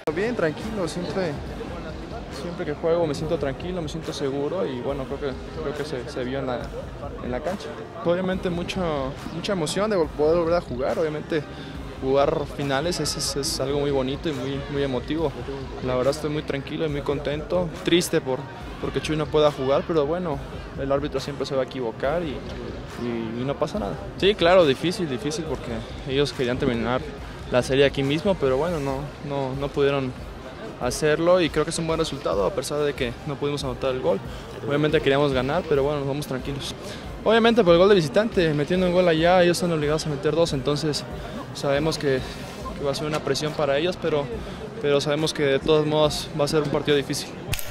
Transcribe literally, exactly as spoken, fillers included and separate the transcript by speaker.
Speaker 1: Bien, tranquilo, siempre, siempre que juego me siento tranquilo, me siento seguro y bueno, creo que, creo que se, se vio en la, en la cancha. Obviamente mucho, mucha emoción de poder volver a jugar, obviamente jugar finales es, es, es algo muy bonito y muy, muy emotivo. La verdad estoy muy tranquilo y muy contento, triste por, porque Chuy no pueda jugar, pero bueno, el árbitro siempre se va a equivocar y, y, y no pasa nada. Sí, claro, difícil, difícil porque ellos querían terminar la serie aquí mismo, pero bueno, no, no, no pudieron hacerlo y creo que es un buen resultado a pesar de que no pudimos anotar el gol. Obviamente queríamos ganar, pero bueno, nos vamos tranquilos. Obviamente por el gol de visitante, metiendo un gol allá, ellos están obligados a meter dos, entonces sabemos que, que va a ser una presión para ellos, pero, pero sabemos que de todos modos va a ser un partido difícil.